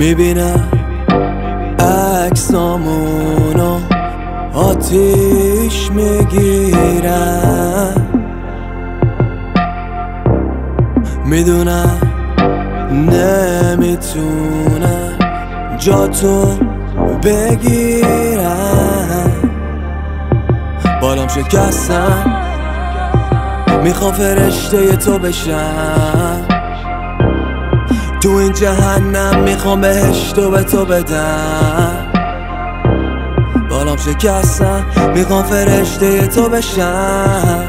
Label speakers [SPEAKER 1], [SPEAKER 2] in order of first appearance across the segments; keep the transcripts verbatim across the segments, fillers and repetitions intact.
[SPEAKER 1] میبینم عکسامونو آتیش میگیرم، میدونم نمیتونم جا تو بگیرم. بالام شکستم میخوام فرشته تو بشم، تو این جهنم میخوام بهشتو به تو بدم. بالام شکستم میخوام فرشته تو بشم،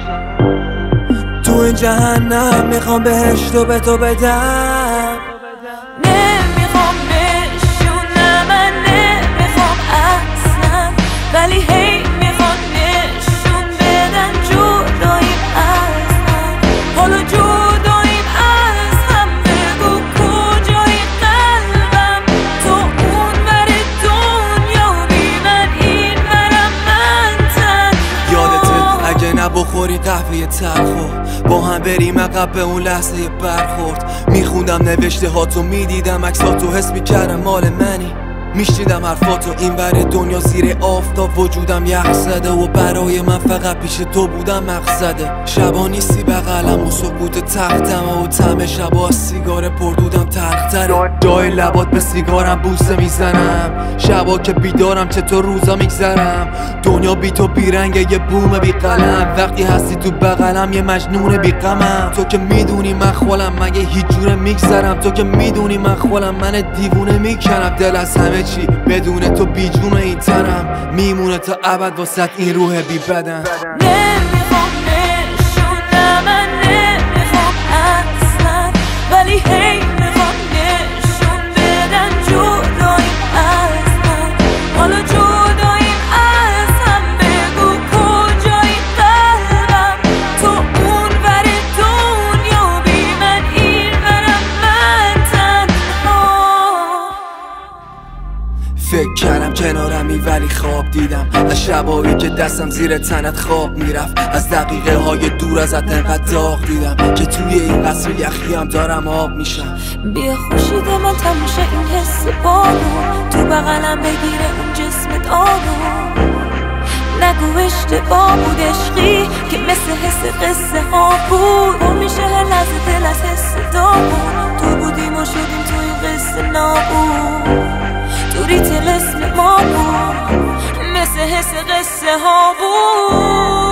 [SPEAKER 1] تو این جهنم میخوام بهشتو به تو بدم.
[SPEAKER 2] نمیخوام بشونم، من نمیخوام اصلا، ولی هی میخوام نشون بدن جداییم از هم. حالا جداییم از هم، بگو کجای قلبم، تو اون ور دنیا بی من این ورم من تن.
[SPEAKER 1] یادته اگه نبخوری قهوه تلخو با هم بریم عقب به اون لحظه برخورد. میخوندم نوشته هاتو، میدیدم عکساتو، حس میکردم مال منی. میشنیدم حرفاتو این ور دنیا زیر آفتاب، وجودم یخ زده و برای من فقط پیش تو بودم مقصده. شبا نیستی بغلم و سکوت تختم و طعم شبا سیگار پردودم تلختره. جای لبات به سیگارم بوسه میزنم، شبا که بیدارم چطور روزا میگذرم. دنیا بی تو بیرنگه، یه بوم بی قلم، وقتی هستی تو بغلم یه مجنون بی غمم. تو که میدونی من خولم، مگه هیچ جوره میگذرم. تو که میدونی من خولم، من دیوونه میکنم. دل از همه چی بدون تو بی جون این تنم، میمونه تا ابد واسه این روح بی بدن.
[SPEAKER 2] نمیخوام نشونم، من نمیخوام اصلا، ولی هی میخوام نشون بدن جداییم از هم. حالا جداییم از هم، بگو کجای قلبم، تو اون ور دنیا بی من این ورم من تنها.
[SPEAKER 1] فکر کردم کنارمی ولی خواب دیدم، از شبایی که دستم زیر تنت خواب میرفت. از دقیقه های دور ازت انقدر داغ دیدم که توی این قصر یخی هم دارم آب میشم.
[SPEAKER 2] بیا خوشید من تموشه این حس بارو، تو بغلم بگیره اون جسمت آروم. نگو اشتباه بود عشقی که مثل حس قصه ها بود. پر میشه هر لحظه دل از حس داغون، تو بودیم و شدیم تو این قصه نابود. دوری طلسم ما بود، مثل حس قصه ها بود.